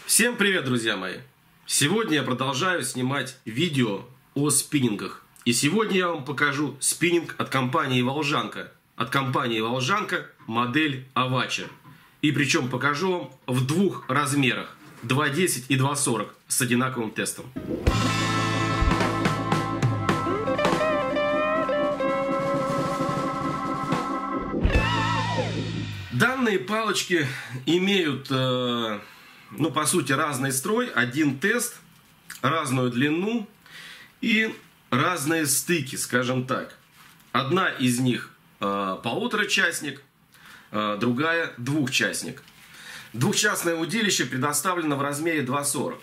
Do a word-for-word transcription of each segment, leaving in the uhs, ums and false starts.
Всем привет, друзья мои! Сегодня я продолжаю снимать видео о спиннингах. И сегодня я вам покажу спиннинг от компании Волжанка. От компании Волжанка модель Авача. И причем покажу вам в двух размерах. два десять и два сорок с одинаковым тестом. Данные палочки имеют, э, ну, по сути, разный строй, один тест, разную длину и разные стыки, скажем так. Одна из них э, полуторачастник, э, другая двухчастник. Двухчастное удилище предоставлено в размере два сорок.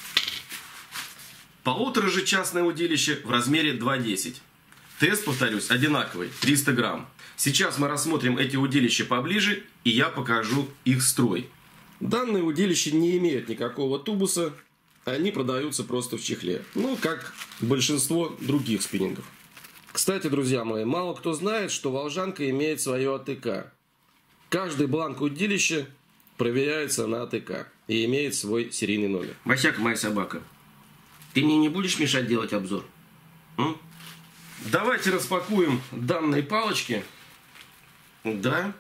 Полутора же частное удилище в размере два десять. Тест, повторюсь, одинаковый, триста грамм. Сейчас мы рассмотрим эти удилища поближе, и я покажу их строй. Данные удилища не имеют никакого тубуса, они продаются просто в чехле. Ну, как большинство других спиннингов. Кстати, друзья мои, мало кто знает, что Волжанка имеет свое АТК. Каждый бланк удилища проверяется на АТК и имеет свой серийный номер. Басяка, моя собака, ты мне не будешь мешать делать обзор? М? Давайте распакуем данные палочки. Да.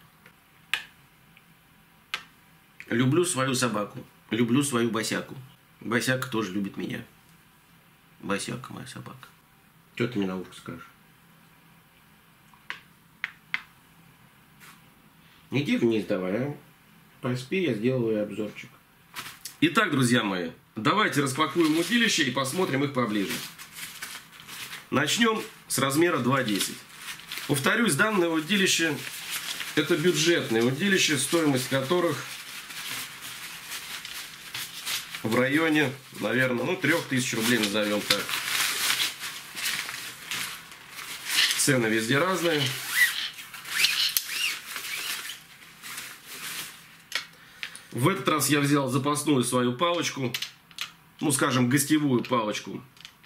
Люблю свою собаку. Люблю свою Басяку. Басяка тоже любит меня. Басяка, моя собака. Что ты мне на ухо скажешь? Иди вниз давай, а? Поспи, я сделаю обзорчик. Итак, друзья мои, давайте распакуем удилища и посмотрим их поближе. Начнем с размера два десять. Повторюсь, данное удилище — это бюджетное удилище, стоимость которых в районе, наверное, ну, трёх тысяч рублей, назовем так. Цены везде разные. В этот раз я взял запасную свою палочку, ну, скажем, гостевую палочку,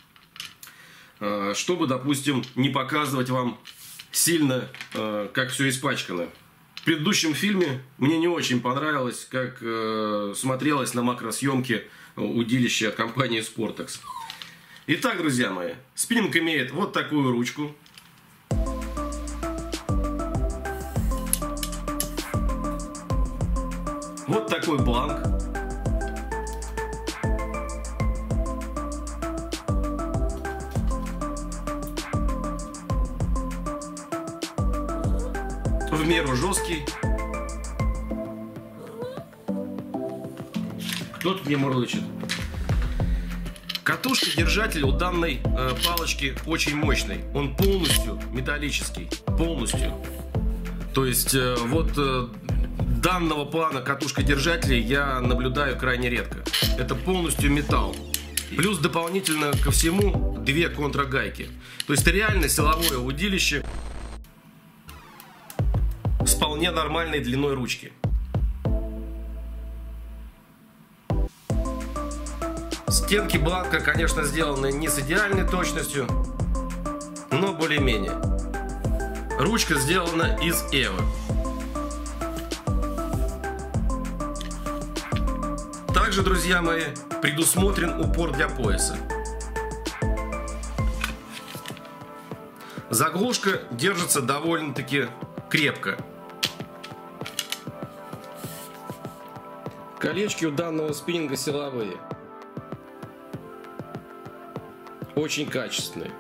чтобы, допустим, не показывать вам сильно, как все испачкано. В предыдущем фильме мне не очень понравилось, как смотрелось на макросъемке удилище от компании Sportex. Итак, друзья мои, спиннинг имеет вот такую ручку. Вот такой бланк. В меру жесткий. Кто тут мне мурлычет? Катушка-держатель у данной э, палочки очень мощный. Он полностью металлический. Полностью. То есть э, вот э, данного плана катушка-держателей я наблюдаю крайне редко. Это полностью металл. Плюс дополнительно ко всему две контрагайки. То есть реально силовое удилище с вполне нормальной длиной ручки. Стенки бланка, конечно, сделаны не с идеальной точностью, но более-менее. Ручка сделана из эвы. Также, друзья мои, предусмотрен упор для пояса. Заглушка держится довольно-таки крепко. Колечки у данного спиннинга силовые. Очень качественные.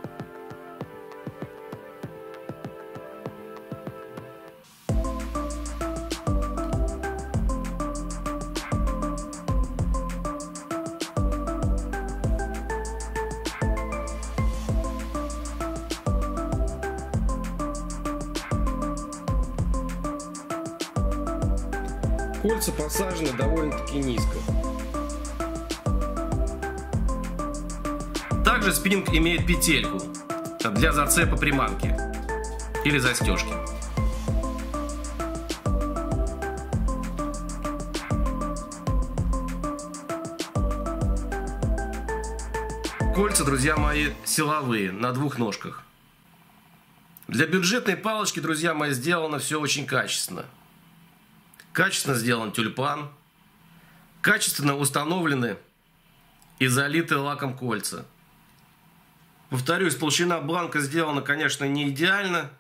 Кольца посажены довольно-таки низко. Также спиннинг имеет петельку для зацепа приманки или застежки. Кольца, друзья мои, силовые, на двух ножках. Для бюджетной палочки, друзья мои, сделано все очень качественно. Качественно сделан тюльпан. Качественно установлены и залиты лаком кольца. Повторюсь, толщина бланка сделана, конечно, не идеально,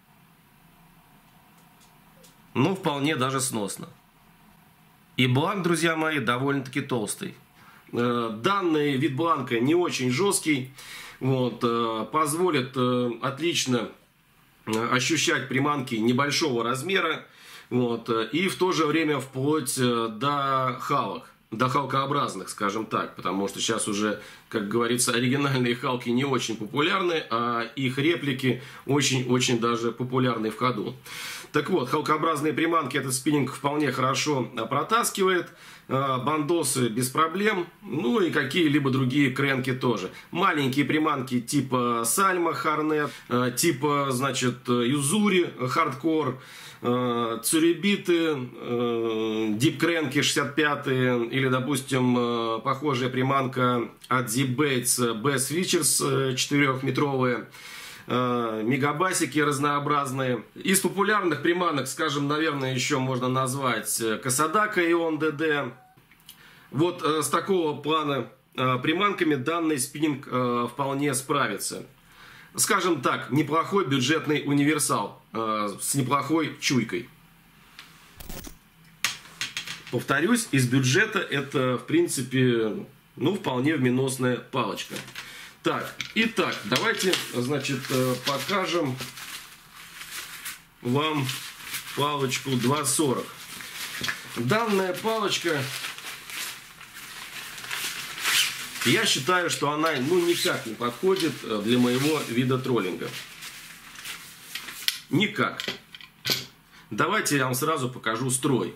но вполне даже сносно. И бланк, друзья мои, довольно-таки толстый. Данный вид бланка не очень жесткий, вот, позволит отлично ощущать приманки небольшого размера, вот, и в то же время вплоть до халок, до халкообразных, скажем так, потому что сейчас уже, как говорится, оригинальные халки не очень популярны, а их реплики очень-очень даже популярны в ходу. Так вот, халкообразные приманки этот спиннинг вполне хорошо протаскивает, бандосы без проблем, ну и какие-либо другие кренки тоже. Маленькие приманки типа Сальма, Хорнет, типа, значит, Юзури, Хардкор, Цурибиты, Дип-кренки шестьдесят пятые или, допустим, похожая приманка от Zip-Baits Bass Features четырехметровые. Мегабасики разнообразные. Из популярных приманок, скажем, наверное, еще можно назвать Касадака Ион ДД. Вот с такого плана приманками данный спиннинг вполне справится. Скажем так, неплохой бюджетный универсал с неплохой чуйкой. Повторюсь, из бюджета это, в принципе, ну, вполне вменосная палочка. Так, итак, давайте, значит, покажем вам палочку два сорок. Данная палочка, я считаю, что она, ну, никак не подходит для моего вида троллинга. Никак. Давайте я вам сразу покажу строй.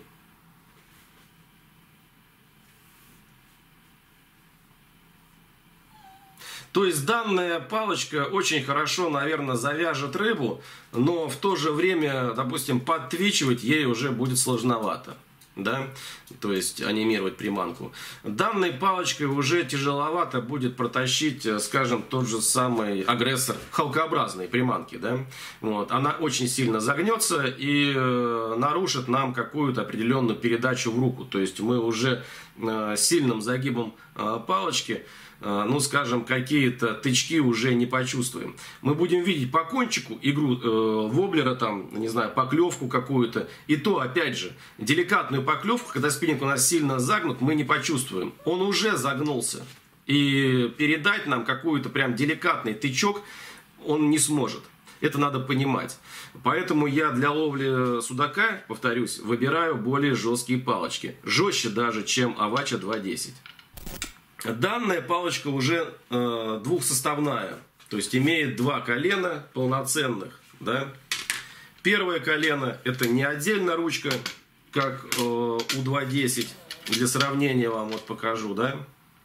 То есть данная палочка очень хорошо, наверное, завяжет рыбу, но в то же время, допустим, подтвичивать ей уже будет сложновато. Да? То есть анимировать приманку. Данной палочкой уже тяжеловато будет протащить, скажем, тот же самый агрессор халкообразной приманки. Да? Вот. Она очень сильно загнется и нарушит нам какую-то определенную передачу в руку. То есть мы уже сильным загибом палочки, ну, скажем, какие-то тычки уже не почувствуем. Мы будем видеть по кончику игру э, воблера, там, не знаю, поклевку какую-то. И то, опять же, деликатную поклевку, когда спиннинг у нас сильно загнут, мы не почувствуем. Он уже загнулся. И передать нам какой-то прям деликатный тычок он не сможет. Это надо понимать. Поэтому я для ловли судака, повторюсь, выбираю более жесткие палочки. Жестче даже, чем Авача два десять. Данная палочка уже э, двухсоставная, то есть имеет два колена полноценных. Да? Первое колено это не отдельно ручка, как э, у два десять. Для сравнения вам вот покажу. Да?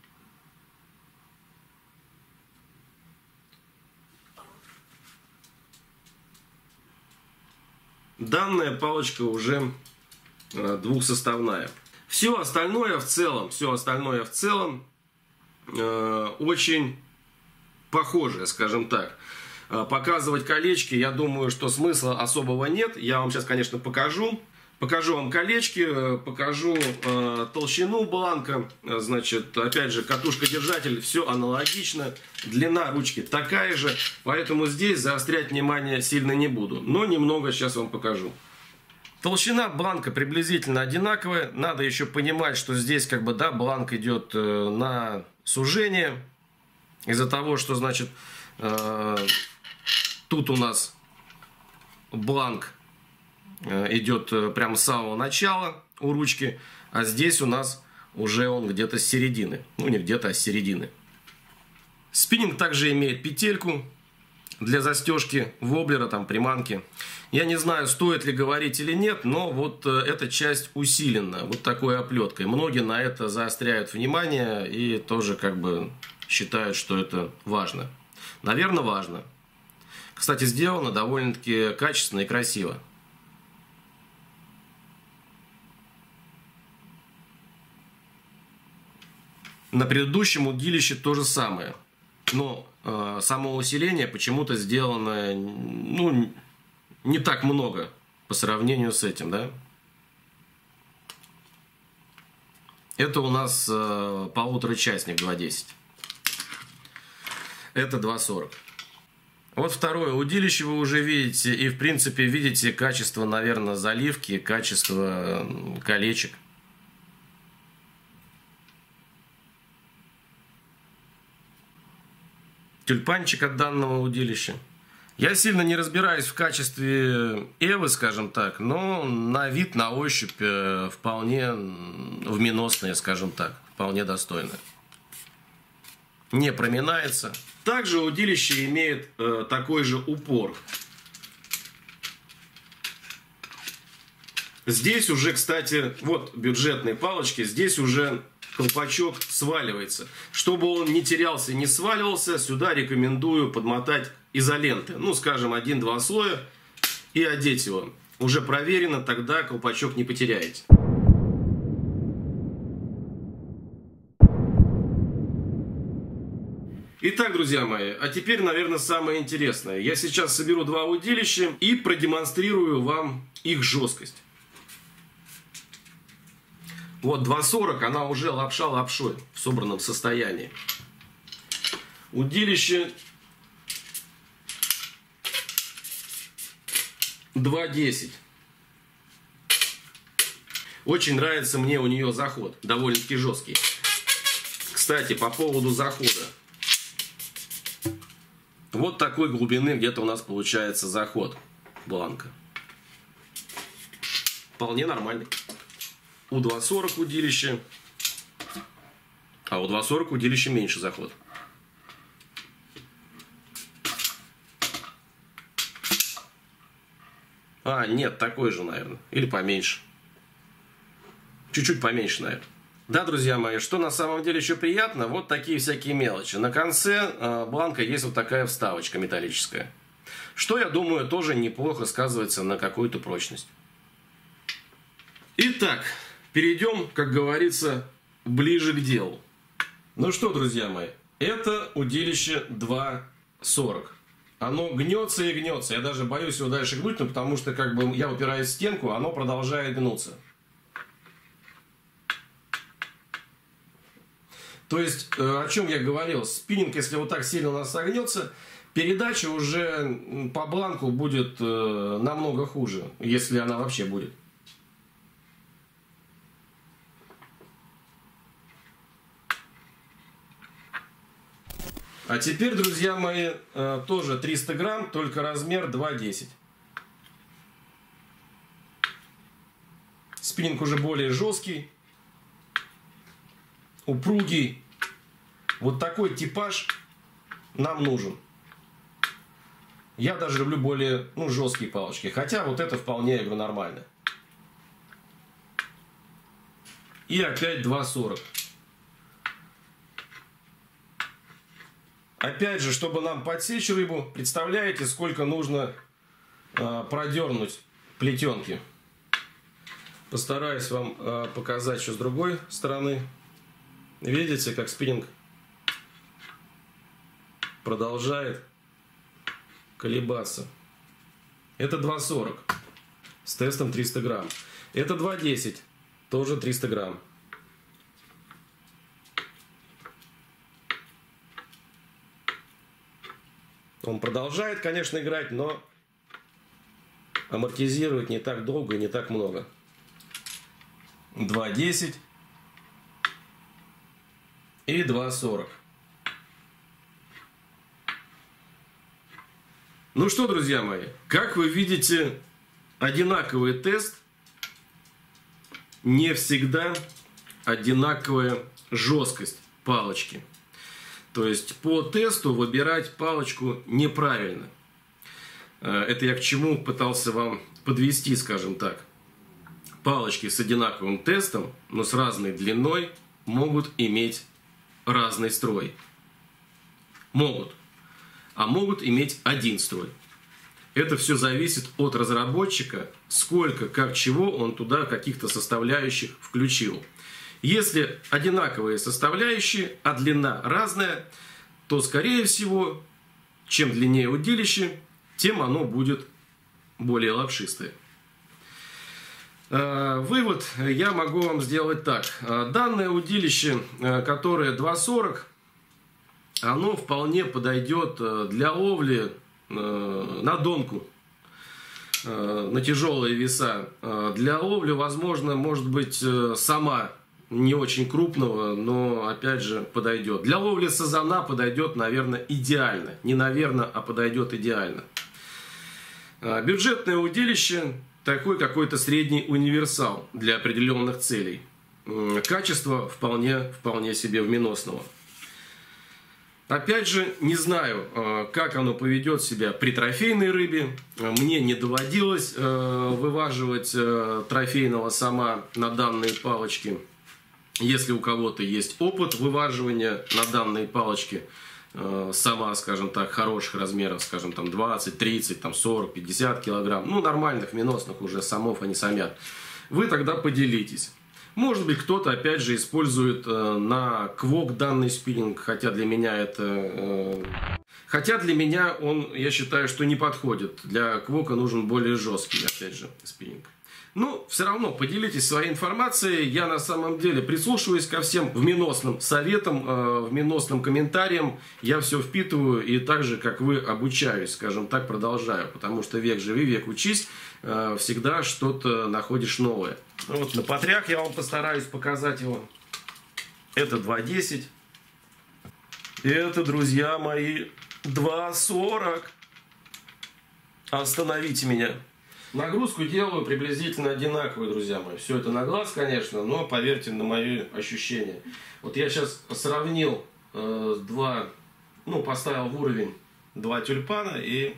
Данная палочка уже э, двухсоставная. Все остальное в целом, все остальное в целом очень похожие, скажем так. Показывать колечки, я думаю, что смысла особого нет. Я вам сейчас, конечно, покажу. Покажу вам колечки, покажу э, толщину бланка. Значит, опять же, катушка-держатель, все аналогично. Длина ручки такая же. Поэтому здесь заострять внимание сильно не буду. Но немного сейчас вам покажу. Толщина бланка приблизительно одинаковая. Надо еще понимать, что здесь как бы, да, бланк идет э, на сужение. Из-за того, что, значит, э, тут у нас бланк э, идет э, прямо с самого начала у ручки. А здесь у нас уже он где-то с середины. Ну, не где-то, а с середины. Спиннинг также имеет петельку для застежки воблера, там, приманки. Я не знаю, стоит ли говорить или нет, но вот э, эта часть усилена вот такой оплеткой. Многие на это заостряют внимание и тоже как бы считают, что это важно. Наверное, важно. Кстати, сделано довольно-таки качественно и красиво. На предыдущем удилище то же самое. Но э, само усиление почему-то сделано, ну, не так много по сравнению с этим, да. Это у нас э, полуторачастник два десять. Это два сорок. Вот второе удилище вы уже видите. И, в принципе, видите качество, наверное, заливки, качество колечек. Тюльпанчик от данного удилища. Я сильно не разбираюсь в качестве эвы, скажем так, но на вид, на ощупь вполне вменосные, скажем так, вполне достойные. Не проминается. Также удилище имеет э, такой же упор. Здесь уже, кстати, вот бюджетные палочки, здесь уже колпачок сваливается. Чтобы он не терялся и не сваливался, сюда рекомендую подмотать изоленты. Ну, скажем, один-два слоя и одеть его. Уже проверено, тогда колпачок не потеряете. Итак, друзья мои, а теперь, наверное, самое интересное. Я сейчас соберу два удилища и продемонстрирую вам их жесткость. Вот два сорок, она уже лапша лапшой в собранном состоянии. Удилище два десять. Очень нравится мне у нее заход, довольно-таки жесткий. Кстати, по поводу захода. Вот такой глубины где-то у нас получается заход бланка. Вполне нормальный. У два сорок удилища, а у два сорок удилища меньше заход. А, нет, такой же, наверное. Или поменьше. Чуть-чуть поменьше, наверное. Да, друзья мои, что на самом деле еще приятно, вот такие всякие мелочи. На конце э, бланка есть вот такая вставочка металлическая. Что, я думаю, тоже неплохо сказывается на какую-то прочность. Итак, перейдем, как говорится, ближе к делу. Ну что, друзья мои, это удилище два сорок. Оно гнется и гнется. Я даже боюсь его дальше гнуть, ну, потому что как бы я упираюсь в стенку, оно продолжает гнуться. То есть, о чем я говорил, спиннинг, если вот так сильно у нас согнется, передача уже по бланку будет намного хуже, если она вообще будет. А теперь, друзья мои, тоже триста грамм, только размер два десять. Спиннинг уже более жесткий, упругий. Вот такой типаж нам нужен. Я даже люблю более ну, жесткие палочки. Хотя вот это вполне, я говорю, нормально. И опять два сорок. Опять же, чтобы нам подсечь рыбу, представляете, сколько нужно э, продернуть плетенки. Постараюсь вам э, показать еще с другой стороны. Видите, как спиннинг продолжает колебаться. Это два сорок с тестом триста грамм. Это два десять, тоже триста грамм. Он продолжает, конечно, играть, но амортизирует не так долго и не так много. два десять и два сорок. Ну что, друзья мои, как вы видите, одинаковый тест, не всегда одинаковая жесткость палочки. То есть по тесту выбирать палочку неправильно. Это я к чему пытался вам подвести, скажем так. Палочки с одинаковым тестом, но с разной длиной, могут иметь разный строй. Могут. А могут иметь один строй. Это все зависит от разработчика, сколько, как, чего он туда каких-то составляющих включил. Если одинаковые составляющие, а длина разная, то, скорее всего, чем длиннее удилище, тем оно будет более лапшистое. Вывод я могу вам сделать так. Данное удилище, которое два сорок, оно вполне подойдет для ловли на донку, на тяжелые веса. Для ловли, возможно, может быть, сама не очень крупного, но опять же подойдет. Для ловли сазана подойдет, наверное, идеально. Не наверное, а подойдет идеально. Бюджетное удилище, такой какой-то средний универсал для определенных целей. Качество вполне, вполне себе вменосного. Опять же, не знаю, как оно поведет себя при трофейной рыбе. Мне не доводилось вываживать трофейного сама на данные палочки. Если у кого-то есть опыт вываживания на данные палочки, сама, скажем так, хороших размеров, скажем, там двадцать, тридцать, там сорок, пятьдесят килограмм, ну, нормальных, веносных уже самов они самят, вы тогда поделитесь. Может быть, кто-то, опять же, использует э, на квок данный спиннинг, хотя для меня это... Э, хотя для меня он, я считаю, что не подходит. Для квока нужен более жесткий, опять же, спиннинг. Ну, все равно поделитесь своей информацией. Я на самом деле прислушиваюсь ко всем вменосным советам, э, вменосным комментариям. Я все впитываю и так же, как вы, обучаюсь, скажем так, продолжаю. Потому что век живи, век учись, э, всегда что-то находишь новое. Вот на потрях я вам постараюсь показать его. Это два десять. Это, друзья мои, два сорок. Остановите меня. Нагрузку делаю приблизительно одинаковую, друзья мои. Все это на глаз, конечно, но поверьте на мои ощущения. Вот я сейчас сравнил э, два, ну, поставил в уровень два тюльпана, и,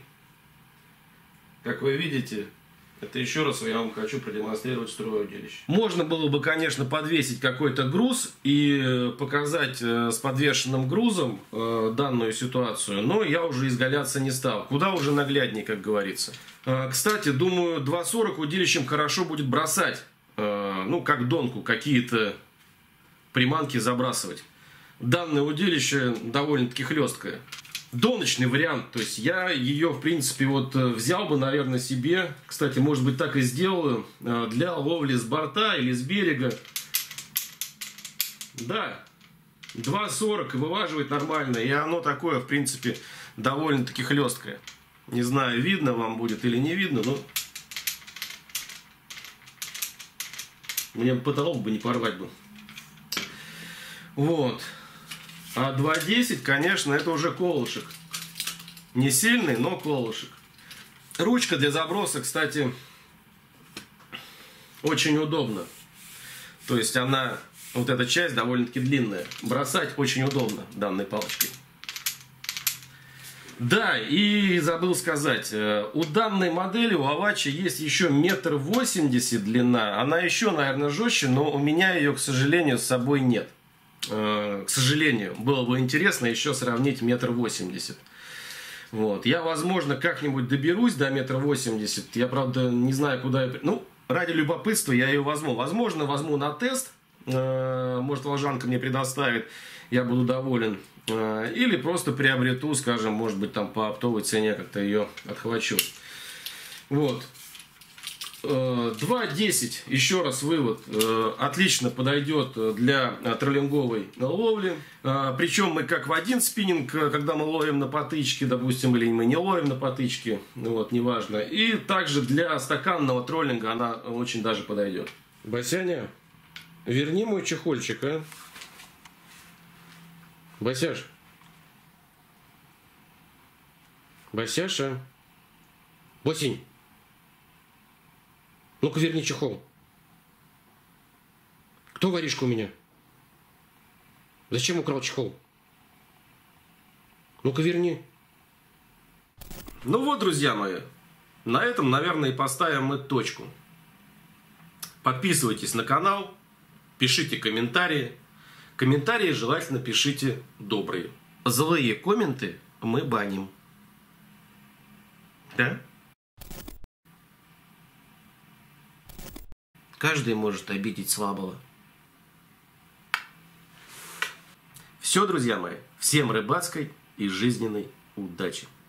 как вы видите, это еще раз я вам хочу продемонстрировать строевое удилище. Можно было бы, конечно, подвесить какой-то груз и показать с подвешенным грузом данную ситуацию, но я уже изгаляться не стал. Куда уже нагляднее, как говорится. Кстати, думаю, два сорок удилищем хорошо будет бросать, ну, как донку, какие-то приманки забрасывать. Данное удилище довольно-таки хлесткое. Доночный вариант, то есть я ее, в принципе, вот взял бы, наверное, себе, кстати, может быть, так и сделаю, для ловли с борта или с берега. Да, два сорок вываживает нормально, и оно такое, в принципе, довольно-таки хлесткое. Не знаю, видно вам будет или не видно, но мне потолок бы не порвать бы. Вот. А два десять, конечно, это уже колышек. Не сильный, но колышек. Ручка для заброса, кстати, очень удобна. То есть она, вот эта часть довольно-таки длинная. Бросать очень удобно данной палочкой. Да, и забыл сказать, у данной модели, у Авачи, есть еще метр восемьдесят длина. Она еще, наверное, жестче, но у меня ее, к сожалению, с собой нет. К сожалению, было бы интересно еще сравнить метр восемьдесят. Вот. Я, возможно, как-нибудь доберусь до метра восьмидесяти. Я, правда, не знаю, куда я... Ну, ради любопытства я ее возьму. Возможно, возьму на тест. Может, Волжанка мне предоставит. Я буду доволен. Или просто приобрету, скажем, может быть, там по оптовой цене как-то ее отхвачу. Вот. два десять, еще раз вывод, отлично подойдет для троллинговой ловли. Причем мы как в один спиннинг, когда мы ловим на потычке, допустим, или мы не ловим на потычке, вот, неважно. И также для стаканного троллинга она очень даже подойдет. Басяня, верни мой чехольчик, а? Басяш. Басяша. Босень. Ну-ка, верни чехол. Кто воришка у меня? Зачем украл чехол? Ну-ка, верни. Ну вот, друзья мои, на этом, наверное, и поставим мы точку. Подписывайтесь на канал, пишите комментарии. Комментарии желательно пишите добрые. Злые комменты мы баним. Да? Каждый может обидеть слабого. Все, друзья мои, всем рыбацкой и жизненной удачи.